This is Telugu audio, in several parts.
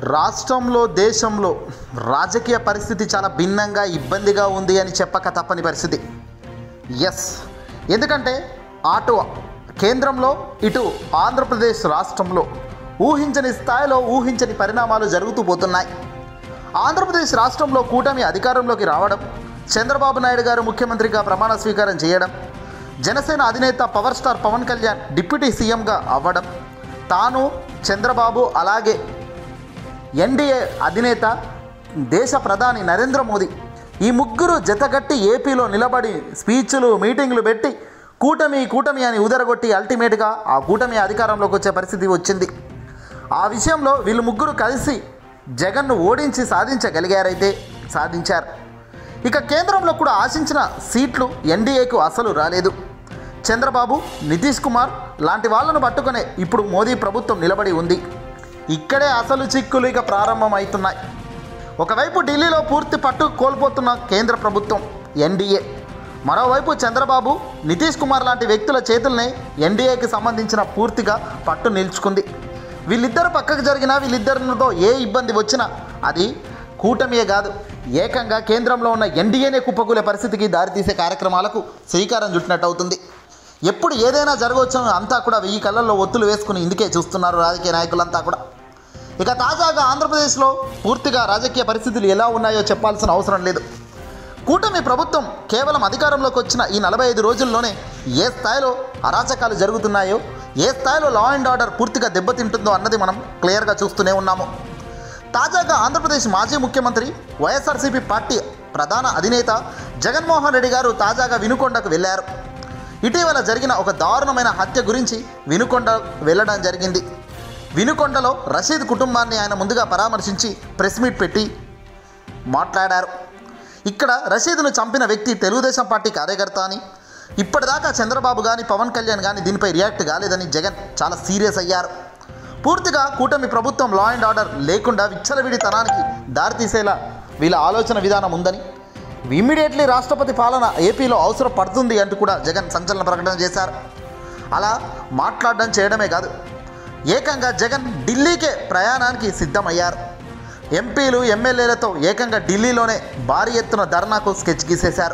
రాష్ట్రంలో దేశంలో రాజకీయ పరిస్థితి చాలా భిన్నంగా ఇబ్బందిగా ఉంది అని చెప్పక తప్పని పరిస్థితి. ఎస్, ఎందుకంటే అటు కేంద్రంలో ఇటు ఆంధ్రప్రదేశ్ రాష్ట్రంలో ఊహించని స్థాయిలో ఊహించని పరిణామాలు జరుగుతూ పోతున్నాయి. ఆంధ్రప్రదేశ్ రాష్ట్రంలో కూటమి అధికారంలోకి రావడం, చంద్రబాబు నాయుడు గారు ముఖ్యమంత్రిగా ప్రమాణ స్వీకారం చేయడం, జనసేన అధినేత power star Pawan Kalyan deputy సీఎంగా అవ్వడం, తాను చంద్రబాబు అలాగే ఎన్డీఏ అధినేత దేశ ప్రధాని నరేంద్ర మోదీ ఈ ముగ్గురు జతగట్టి ఏపీలో నిలబడి స్పీచ్లు మీటింగ్లు పెట్టి కూటమి అని ఉదరగొట్టి అల్టిమేట్గా ఆ కూటమి అధికారంలోకి వచ్చే పరిస్థితి వచ్చింది. ఆ విషయంలో వీళ్ళు ముగ్గురు కలిసి జగన్ను ఓడించి సాధించగలిగారైతే సాధించారు. ఇక కేంద్రంలో కూడా ఆశించిన సీట్లు ఎన్డీఏకు అసలు రాలేదు. చంద్రబాబు, నితీష్ కుమార్ లాంటి వాళ్ళను పట్టుకునే ఇప్పుడు మోదీ ప్రభుత్వం నిలబడి ఉంది. ఇక్కడే అసలు చిక్కులు ఇక ప్రారంభమవుతున్నాయి. ఒకవైపు ఢిల్లీలో పూర్తి పట్టు కోల్పోతున్న కేంద్ర ప్రభుత్వం ఎన్డీఏ, మరోవైపు చంద్రబాబు, నితీష్ కుమార్ లాంటి వ్యక్తుల చేతుల్ని ఎన్డీఏకి సంబంధించిన పూర్తిగా పట్టు నిలుచుకుంది. వీళ్ళిద్దరు పక్కకు జరిగినా, వీళ్ళిద్దరితో ఏ ఇబ్బంది వచ్చినా అది కూటమియే కాదు, ఏకంగా కేంద్రంలో ఉన్న ఎన్డీఏనే కుప్పకూలే పరిస్థితికి దారితీసే కార్యక్రమాలకు శ్రీకారం చుట్టినట్టు అవుతుంది. ఎప్పుడు ఏదైనా జరగవచ్చని అంతా కూడా 1000 కళ్ళల్లో ఒత్తులు వేసుకుని ఇందుకే చూస్తున్నారు రాజకీయ నాయకులంతా కూడా. ఇక తాజాగా ఆంధ్రప్రదేశ్లో పూర్తిగా రాజకీయ పరిస్థితులు ఎలా ఉన్నాయో చెప్పాల్సిన అవసరం లేదు. కూటమి ప్రభుత్వం కేవలం అధికారంలోకి వచ్చిన ఈ 45 రోజుల్లోనే ఏ స్థాయిలో అరాచకాలు జరుగుతున్నాయో, ఏ స్థాయిలో లా అండ్ ఆర్డర్ పూర్తిగా దెబ్బతింటుందో అన్నది మనం క్లియర్గా చూస్తూనే ఉన్నాము. తాజాగా ఆంధ్రప్రదేశ్ మాజీ ముఖ్యమంత్రి, వైఎస్ఆర్సీపీ పార్టీ ప్రధాన అధినేత జగన్మోహన్ రెడ్డి గారు తాజాగా వినుకొండకు వెళ్ళారు. ఇటీవల జరిగిన ఒక దారుణమైన హత్య గురించి వినుకొండ వెళ్ళడం జరిగింది. వినుకొండలో రషీద్ కుటుంబాన్ని ఆయన ముందుగా పరామర్శించి ప్రెస్ మీట్ పెట్టి మాట్లాడారు. ఇక్కడ రషీద్ను చంపిన వ్యక్తి తెలుగుదేశం పార్టీ కార్యకర్త అని, ఇప్పటిదాకా చంద్రబాబు కానీ పవన్ కళ్యాణ్ కానీ దీనిపై రియాక్ట్ కాలేదని జగన్ చాలా సీరియస్ అయ్యారు. పూర్తిగా కూటమి ప్రభుత్వం లా అండ్ ఆర్డర్ లేకుండా విచ్చలవిడితనానికి దారితీసేలా వీళ్ళ ఆలోచన విధానం ఉందని, ఇమ్మీడియట్లీ రాష్ట్రపతి పాలన ఏపీలో అవసరం పడుతుంది అంటూ కూడా జగన్ సంచలన ప్రకటన చేశారు. అలా మాట్లాడడం చేయడమే కాదు, ఏకంగా జగన్ ఢిల్లీకే ప్రయాణానికి సిద్ధమయ్యారు. ఎంపీలు, ఎమ్మెల్యేలతో ఏకంగా ఢిల్లీలోనే భారీ ఎత్తున ధర్నాకు స్కెచ్ గీసేశారు.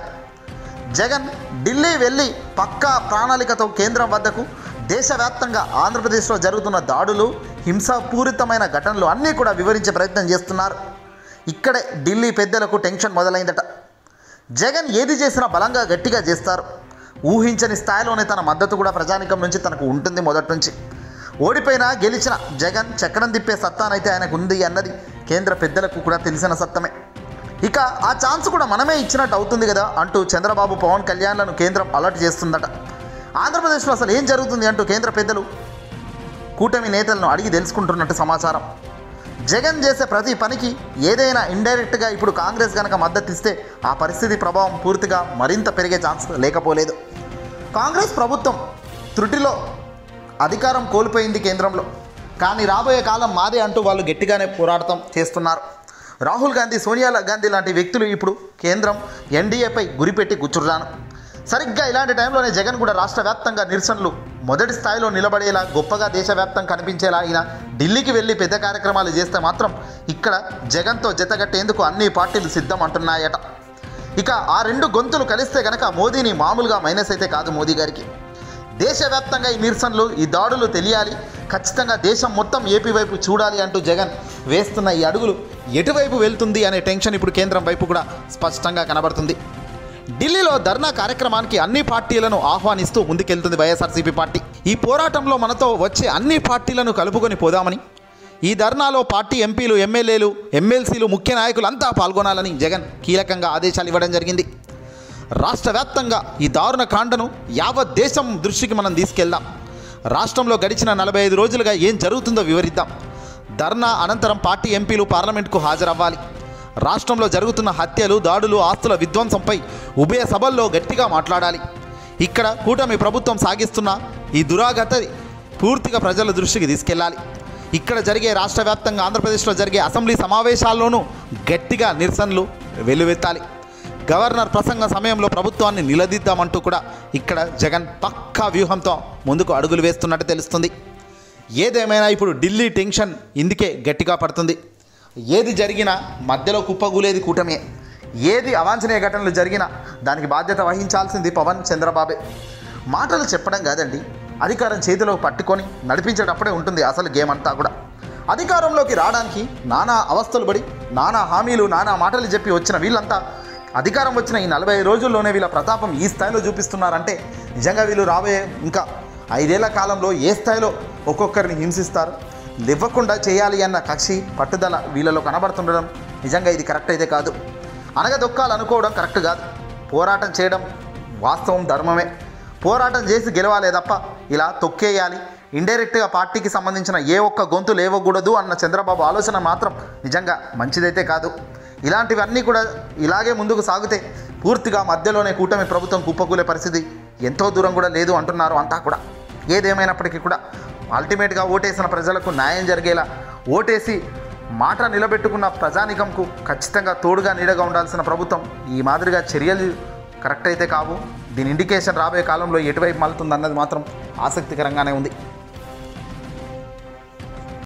జగన్ ఢిల్లీ వెళ్ళి పక్కా ప్రణాళికతో కేంద్రం వద్దకు దేశవ్యాప్తంగా ఆంధ్రప్రదేశ్లో జరుగుతున్న దాడులు, హింసాపూరితమైన ఘటనలు అన్నీ కూడా వివరించే ప్రయత్నం చేస్తున్నారు. ఇక్కడే ఢిల్లీ పెద్దలకు టెన్షన్ మొదలైందట. జగన్ ఏది చేసినా బలంగా గట్టిగా చేస్తారు. ఊహించని స్థాయిలోనే తన మద్దతు కూడా ప్రజానికం నుంచి తనకు ఉంటుంది. మొదటి నుంచి ఓడిపోయినా గెలిచిన జగన్ చక్రం తిప్పే సత్తానైతే ఆయనకు ఉంది అన్నది కేంద్ర పెద్దలకు కూడా తెలిసిన సత్తమే. ఇక ఆ ఛాన్స్ కూడా మనమే ఇచ్చినట్టు అవుతుంది కదా అంటూ చంద్రబాబు, పవన్ కళ్యాణ్లను కేంద్రం అలర్ట్ చేస్తుందట. ఆంధ్రప్రదేశ్లో అసలు ఏం జరుగుతుంది అంటూ కేంద్ర పెద్దలు కూటమి నేతలను అడిగి తెలుసుకుంటున్నట్టు సమాచారం. జగన్ చేసే ప్రతి పనికి ఏదైనా ఇండైరెక్ట్గా ఇప్పుడు కాంగ్రెస్ కనుక మద్దతు ఇస్తే ఆ పరిస్థితి ప్రభావం పూర్తిగా మరింత పెరిగే ఛాన్స్ లేకపోలేదు. కాంగ్రెస్ ప్రభుత్వం త్రుటిలో అధికారం కోల్పోయింది కేంద్రంలో, కానీ రాబోయే కాలం మాదే అంటూ వాళ్ళు గట్టిగానే పోరాటం చేస్తున్నారు. రాహుల్ గాంధీ, సోనియా గాంధీ లాంటి వ్యక్తులు ఇప్పుడు కేంద్రం ఎన్డీఏపై గురిపెట్టి కూర్చున్నాను. సరిగ్గా ఇలాంటి టైంలోనే జగన్ కూడా రాష్ట్ర వ్యాప్తంగా నిరసనలు మొదటి స్థాయిలో నిలబడేలా, గొప్పగా దేశవ్యాప్తం కనిపించేలా ఆయన ఢిల్లీకి వెళ్ళి పెద్ద కార్యక్రమాలు చేస్తే మాత్రం ఇక్కడ జగన్తో జతగట్టేందుకు అన్ని పార్టీలు సిద్ధం అంటున్నాయట. ఇక ఆ 2 గొంతులు కలిస్తే కనుక మోదీని మామూలుగా మైనస్ అయితే కాదు మోదీ గారికి. దేశవ్యాప్తంగా ఈ నిరసనలు, ఈ దాడులు తెలియాలి, ఖచ్చితంగా దేశం మొత్తం ఏపీ వైపు చూడాలి అంటూ జగన్ వేస్తున్న ఈ అడుగులు ఎటువైపు వెళ్తుంది అనే టెన్షన్ ఇప్పుడు కేంద్రం వైపు కూడా స్పష్టంగా కనబడుతుంది. ఢిల్లీలో ధర్నా కార్యక్రమానికి అన్ని పార్టీలను ఆహ్వానిస్తూ ముందుకెళ్తుంది వైఎస్ఆర్సీపీ పార్టీ. ఈ పోరాటంలో మనతో వచ్చే అన్ని పార్టీలను కలుపుకొని పోదామని, ఈ ధర్నాలో పార్టీ ఎంపీలు, ఎమ్మెల్యేలు, ఎమ్మెల్సీలు, ముఖ్య నాయకులు అంతా పాల్గొనాలని జగన్ కీలకంగా ఆదేశాలు ఇవ్వడం జరిగింది. రాష్ట్ర వ్యాప్తంగా ఈ దారుణ కాండను యావత్ దేశం దృష్టికి మనం తీసుకెళ్దాం. రాష్ట్రంలో గడిచిన 45 రోజులుగా ఏం జరుగుతుందో వివరిద్దాం. ధర్నా అనంతరం పార్టీ ఎంపీలు పార్లమెంట్కు హాజరవ్వాలి. రాష్ట్రంలో జరుగుతున్న హత్యలు, దాడులు, ఆస్తుల విధ్వంసంపై ఉభయ సభల్లో గట్టిగా మాట్లాడాలి. ఇక్కడ కూటమి ప్రభుత్వం సాగిస్తున్న ఈ దురాగతి పూర్తిగా ప్రజల దృష్టికి తీసుకెళ్లాలి. ఇక్కడ జరిగే రాష్ట్ర వ్యాప్తంగా ఆంధ్రప్రదేశ్లో జరిగే అసెంబ్లీ సమావేశాల్లోనూ గట్టిగా నిరసనలు వెల్లువెత్తాలి. గవర్నర్ ప్రసంగ సమయంలో ప్రభుత్వాన్ని నిలదీద్దామంటూ కూడా ఇక్కడ జగన్ పక్కా వ్యూహంతో ముందుకు అడుగులు వేస్తున్నట్టు తెలుస్తుంది. ఏదేమైనా ఇప్పుడు ఢిల్లీ టెన్షన్ ఇందుకే గట్టిగా పడుతుంది. ఏది జరిగినా మధ్యలో కుప్పగూలేది కూటమే. ఏది అవాంఛనీయ ఘటనలు జరిగినా దానికి బాధ్యత వహించాల్సింది పవన్ చంద్రబాబే. మాటలు చెప్పడం కాదండి, అధికారం చేతిలో పట్టుకొని నడిపించేటప్పుడే ఉంటుంది అసలు గేమ్ అంతా కూడా. అధికారంలోకి రావడానికి నానా అవస్థలు పడి నానా హామీలు నానా మాటలు చెప్పి వచ్చిన వీళ్ళంతా అధికారం వచ్చిన ఈ 40 రోజుల్లోనే వీళ్ళ ప్రతాపం ఈ స్థాయిలో చూపిస్తున్నారంటే నిజంగా వీళ్ళు రాబోయే ఇంకా 5 ఏళ్ల కాలంలో ఏ స్థాయిలో ఒక్కొక్కరిని హింసిస్తారు, ఇవ్వకుండా చేయాలి అన్న కక్షి పట్టుదల వీళ్ళలో కనబడుతుండడం నిజంగా ఇది కరెక్ట్ అయితే కాదు. అనగదొక్కాలనుకోవడం కరెక్ట్ కాదు. పోరాటం చేయడం వాస్తవం ధర్మమే. పోరాటం చేసి గెలవాలే తప్ప ఇలా తొక్కేయాలి, ఇండైరెక్ట్గా పార్టీకి సంబంధించిన ఏ ఒక్క గొంతు లేవకూడదు అన్న చంద్రబాబు ఆలోచన మాత్రం నిజంగా మంచిదైతే కాదు. ఇలాంటివన్నీ కూడా ఇలాగే ముందుకు సాగితే పూర్తిగా మధ్యలోనే కూటమి ప్రభుత్వం కుప్పకూలే పరిస్థితి ఎంతో దూరం కూడా లేదు అంటున్నారు అంతా కూడా. ఏదేమైనప్పటికీ కూడా అల్టిమేట్గా ఓటేసిన ప్రజలకు న్యాయం జరిగేలా, ఓటేసి మాట నిలబెట్టుకున్న ప్రజానికంకు ఖచ్చితంగా తోడుగా నీడగా ఉండాల్సిన ప్రభుత్వం ఈ మాదిరిగా చర్యలు కరెక్ట్ అయితే కావు. దీని ఇండికేషన్ రాబోయే కాలంలో ఎటువైపు మలుతుందన్నది మాత్రం ఆసక్తికరంగానే ఉంది.